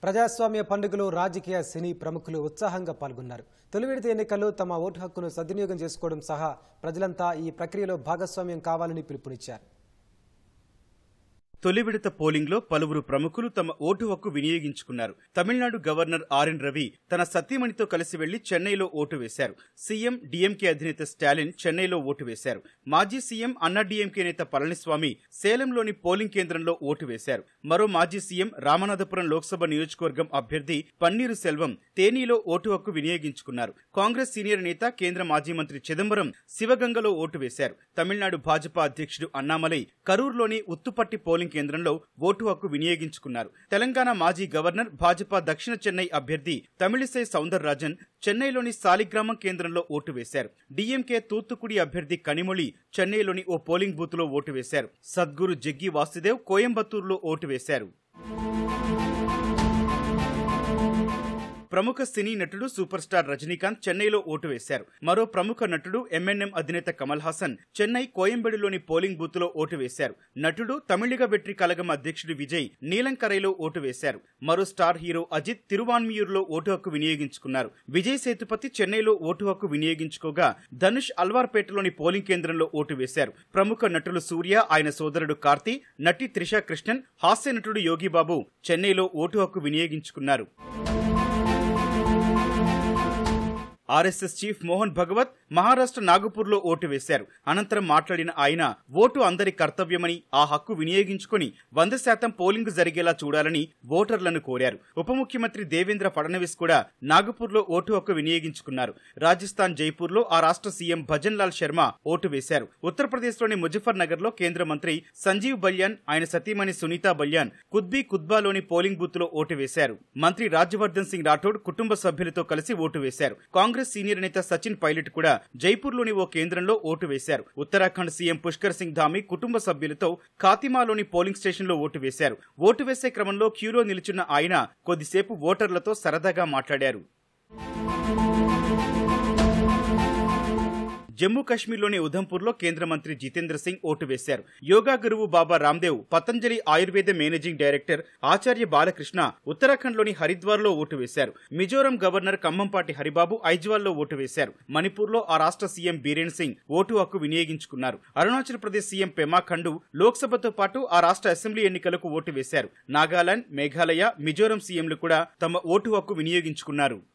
ప్రజాస్వామ్య పండుగలో రాజకీయ సినీ ప్రముఖులు ఉత్సాహంగా పాల్గొన్నారు. తొలి విడత ఎన్నికల్లో తమ ఓటు హక్కును సద్వినియోగం చేసుకోవడం సహా ప్రజలంతా ఈ ప్రక్రియలో భాగస్వామ్యం కావాలని పిలుపునిచ్చారు. తొలి విడత పోలింగ్లో పలువురు ప్రముఖులు తమ ఓటు హక్కు వినియోగించుకున్నారు. తమిళనాడు గవర్నర్ ఆర్ఎన్ రవి తన సతీమణితో కలిసి వెళ్లి చెన్నైలో ఓటు వేశారు. సీఎం డీఎంకే అధినేత స్టాలిన్ చెన్నైలో ఓటు వేశారు. మాజీ సీఎం అన్నా డీఎంకే నేత పళనిస్వామి సేలంలోని పోలింగ్ కేంద్రంలో ఓటు వేశారు. మరో మాజీ సీఎం రామనాథపురం లోక్సభ నియోజకవర్గం అభ్యర్థి పన్నీరు సెల్వం తేనీలో ఓటు హక్కు వినియోగించుకున్నారు. కాంగ్రెస్ సీనియర్ నేత కేంద్ర మాజీ మంత్రి చిదంబరం శివగంగలో ఓటు వేశారు. తమిళనాడు భాజపా అధ్యక్షుడు అన్నామలై కరూరులోని ఉత్తుపట్టి పోలింగ్ కేంద్రంలో ఓటు హక్కు వినియోగించుకున్నారు. తెలంగాణ మాజీ గవర్నర్ భాజపా దక్షిణ చెన్నై అభ్యర్థి తమిళిసై సౌందరరాజన్ చెన్నైలోని సాలిగ్రామం కేంద్రంలో ఓటు వేశారు. డీఎంకే తూత్తుకుడి అభ్యర్థి కనిమొళి చెన్నైలోని ఓ పోలింగ్ బూత్ లో ఓటు వేశారు. సద్గురు జగ్గి వాసుదేవ్ కోయంబత్తూరులో ఓటు వేశారు. ప్రముఖ సినీ నటుడు సూపర్ స్టార్ రజనీకాంత్ చెన్నైలో ఓటు వేశారు. మరో ప్రముఖ నటుడు ఎంఎన్ఎం అధినేత కమల్ హాసన్ చెన్నై కోయంబేడులోని పోలింగ్ బూత్ లో ఓటు వేశారు. నటుడు తమిళిగ వెట్రి కలగం అధ్యక్షుడు విజయ్ నీలంకరైలో ఓటు వేశారు. మరో స్టార్ హీరో అజిత్ తిరువాన్మియూరులో ఓటు హక్కు వినియోగించుకున్నారు. విజయ్ సేతుపతి చెన్నైలో ఓటు హక్కు వినియోగించుకోగా ధనుష్ అల్వార్పేటలోని పోలింగ్ కేంద్రంలో ఓటు వేశారు. ప్రముఖ నటులు సూర్య, ఆయన సోదరుడు కార్తీ, నటి త్రిషా కృష్ణన్, హాస్య నటుడు యోగిబాబు చెన్నైలో ఓటు హక్కు వినియోగించుకున్నారు. ఆర్ఎస్ఎస్ చీఫ్ మోహన్ భగవత్ మహారాష్ట్ర నాగపూర్లో ఓటు వేశారు. అనంతరం మాట్లాడిన ఆయన ఓటు అందరి కర్తవ్యమని, ఆ హక్కు వినియోగించుకుని 100% పోలింగ్ జరిగేలా చూడాలని ఓటర్లను కోరారు. ఉప ముఖ్యమంత్రి దేవేంద్ర ఫడ్నవీస్ కూడా నాగపూర్లో ఓటు హక్కు వినియోగించుకున్నారు. రాజస్థాన్ జైపూర్లో ఆ రాష్ట్ర సీఎం భజన్ లాల్ శర్మ ఓటు వేశారు. ఉత్తరప్రదేశ్లోని ముజఫర్ నగర్లో కేంద్ర మంత్రి సంజీవ్ బల్యాన్, ఆయన సతీమణి సునీతా బల్యాన్ కుద్బలోని పోలింగ్ బూత్ లో ఓటు వేశారు. మంత్రి రాజ్యవర్ధన్ సింగ్ రాఠోడ్ కుటుంబ సభ్యులతో కలిసి ఓటు వేశారు. కాంగ్రెస్ సీనియర్ నేత సచిన్ పైలట్ కూడా జైపూర్లోని ఓ కేంద్రంలో ఓటు వేశారు. ఉత్తరాఖండ్ సీఎం పుష్కర్ సింగ్ ధామి కుటుంబ సభ్యులతో ఖాతిమాలోని పోలింగ్ స్టేషన్లో ఓటు వేశారు. ఓటు వేసే క్రమంలో క్యూలో నిలుచున్న ఆయన కొద్దిసేపు ఓటర్లతో సరదాగా మాట్లాడారు. జమ్మూ కశ్మీర్లోని ఉధంపూర్లో కేంద్ర మంత్రి జితేంద్ర సింగ్ ఓటు వేశారు. యోగా గురువు బాబా రామ్దేవ్, పతంజలి ఆయుర్వేద మేనేజింగ్ డైరెక్టర్ ఆచార్య బాలకృష్ణ ఉత్తరాఖండ్లోని హరిద్వార్లో ఓటు వేశారు. మిజోరం గవర్నర్ కంభంపాటి హరిబాబు ఐజ్వాల్లో ఓటు వేశారు. మణిపూర్లో ఆ రాష్ట్ర సీఎం బీరేన్ సింగ్ ఓటు హక్కు వినియోగించుకున్నారు. అరుణాచల్ ప్రదేశ్ సీఎం పెమా ఖండు లోక్సభతో పాటు ఆ రాష్ట్ర అసెంబ్లీ ఎన్నికలకు ఓటు వేశారు. నాగాలాండ్, మేఘాలయ, మిజోరం సీఎంలు కూడా తమ ఓటు హక్కు వినియోగించుకున్నారు.